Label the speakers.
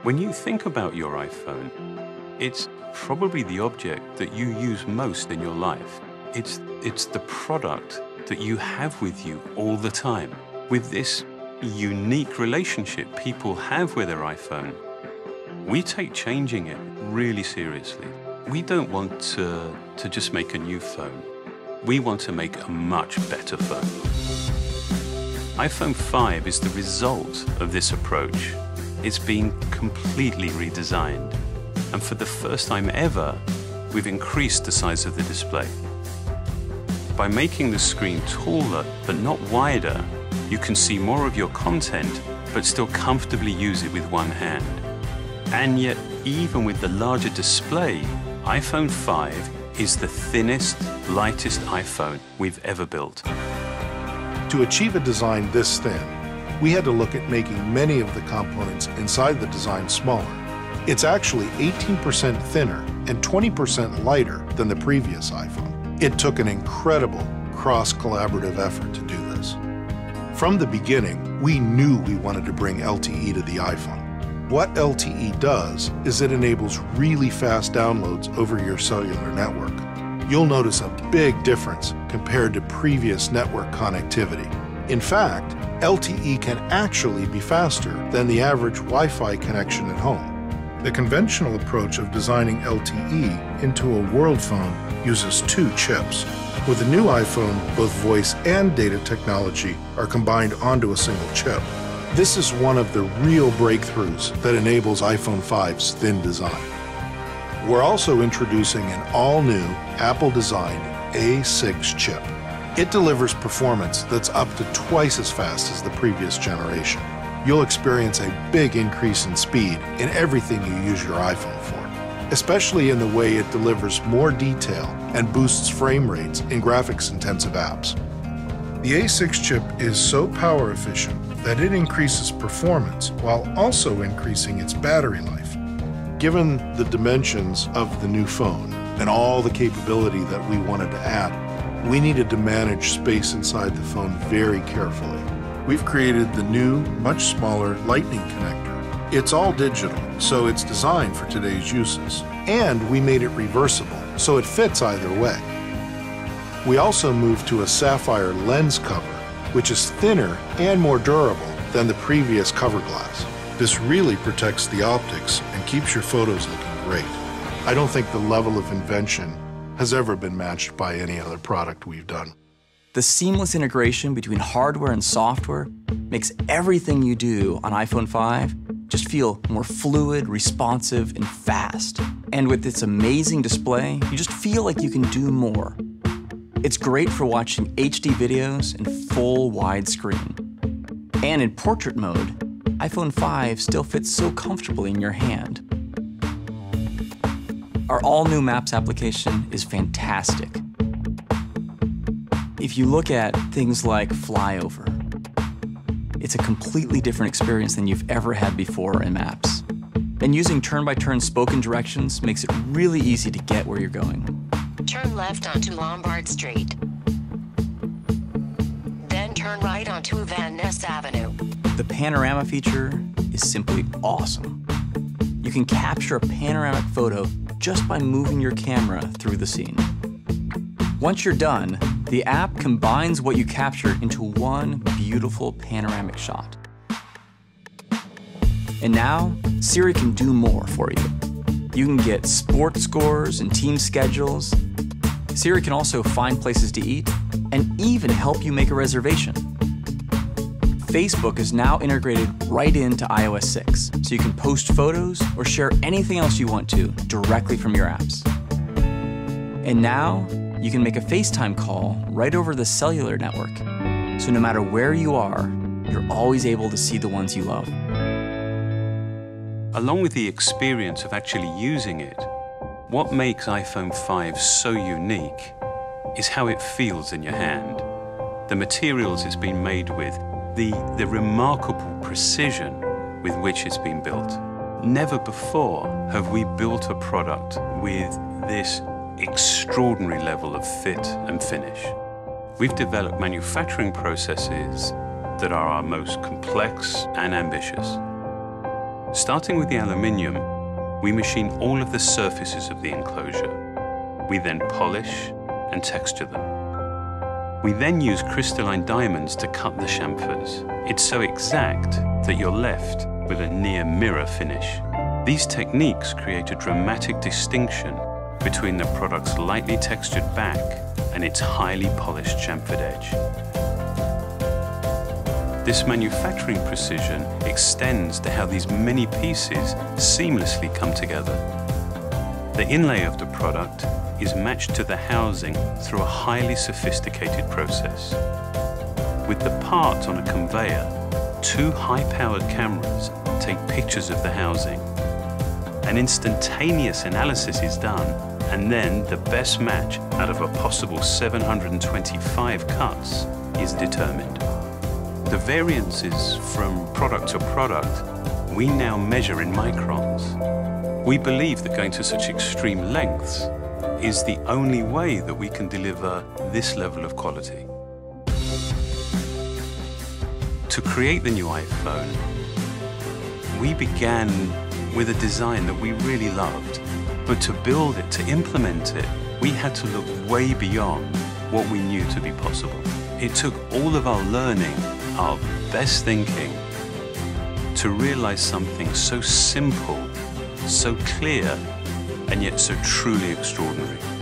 Speaker 1: When you think about your iPhone, it's probably the object that you use most in your life. It's the product that you have with you all the time. With this unique relationship people have with their iPhone, we take changing it really seriously. We don't want to just make a new phone. We want to make a much better phone. iPhone 5 is the result of this approach. It's been completely redesigned. And for the first time ever, we've increased the size of the display. By making the screen taller but not wider, you can see more of your content but still comfortably use it with one hand. And yet, even with the larger display, iPhone 5 is the thinnest, lightest iPhone we've ever built.
Speaker 2: To achieve a design this thin, we had to look at making many of the components inside the design smaller. It's actually 18% thinner and 20% lighter than the previous iPhone. It took an incredible cross-collaborative effort to do this. From the beginning, we knew we wanted to bring LTE to the iPhone. What LTE does is it enables really fast downloads over your cellular network. You'll notice a big difference compared to previous network connectivity. In fact, LTE can actually be faster than the average Wi-Fi connection at home. The conventional approach of designing LTE into a world phone uses two chips. With the new iPhone, both voice and data technology are combined onto a single chip. This is one of the real breakthroughs that enables iPhone 5's thin design. We're also introducing an all-new Apple-designed A6 chip. It delivers performance that's up to twice as fast as the previous generation. You'll experience a big increase in speed in everything you use your iPhone for, especially in the way it delivers more detail and boosts frame rates in graphics-intensive apps. The A6 chip is so power efficient that it increases performance while also increasing its battery life. Given the dimensions of the new phone and all the capability that we wanted to add, we needed to manage space inside the phone very carefully. We've created the new, much smaller Lightning connector. It's all digital, so it's designed for today's uses. And we made it reversible, so it fits either way. We also moved to a sapphire lens cover, which is thinner and more durable than the previous cover glass. This really protects the optics and keeps your photos looking great. I don't think the level of invention has ever been matched by any other product we've done.
Speaker 3: The seamless integration between hardware and software makes everything you do on iPhone 5 just feel more fluid, responsive, and fast. And with its amazing display, you just feel like you can do more. It's great for watching HD videos in full widescreen. And in portrait mode, iPhone 5 still fits so comfortably in your hand. Our all-new Maps application is fantastic. If you look at things like Flyover, it's a completely different experience than you've ever had before in Maps. And using turn-by-turn spoken directions makes it really easy to get where you're going.
Speaker 4: Turn left onto Lombard Street. Then turn right onto Van Ness Avenue.
Speaker 3: The panorama feature is simply awesome. You can capture a panoramic photo just by moving your camera through the scene. Once you're done, the app combines what you captured into one beautiful panoramic shot. And now, Siri can do more for you. You can get sports scores and team schedules. Siri can also find places to eat and even help you make a reservation. Facebook is now integrated right into iOS 6, so you can post photos or share anything else you want to directly from your apps. And now, you can make a FaceTime call right over the cellular network, so no matter where you are, you're always able to see the ones you love.
Speaker 1: Along with the experience of actually using it, what makes iPhone 5 so unique is how it feels in your hand. The materials it's been made with, the remarkable precision with which it's been built. Never before have we built a product with this extraordinary level of fit and finish. We've developed manufacturing processes that are our most complex and ambitious. Starting with the aluminium, we machine all of the surfaces of the enclosure. We then polish and texture them. We then use crystalline diamonds to cut the chamfers. It's so exact that you're left with a near mirror finish. These techniques create a dramatic distinction between the product's lightly textured back and its highly polished chamfered edge. This manufacturing precision extends to how these many pieces seamlessly come together. The inlay of the product is matched to the housing through a highly sophisticated process. With the part on a conveyor, 2 high-powered cameras take pictures of the housing. An instantaneous analysis is done, and then the best match out of a possible 725 cuts is determined. The variances from product to product we now measure in microns. We believe that going to such extreme lengths is the only way that we can deliver this level of quality. To create the new iPhone, we began with a design that we really loved, but to build it, to implement it, we had to look way beyond what we knew to be possible. It took all of our learning, our best thinking, to realize something so simple, so clear, and yet so truly extraordinary.